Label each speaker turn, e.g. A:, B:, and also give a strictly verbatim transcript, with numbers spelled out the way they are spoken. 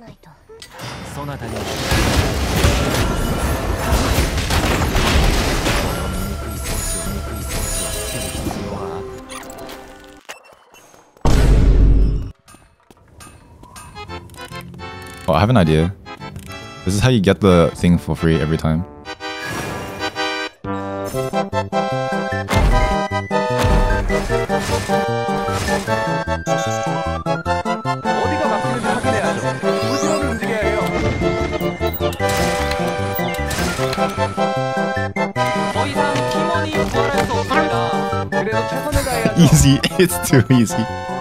A: Oh, I have an idea. This is how you get the thing for free every time. Easy. It's too easy.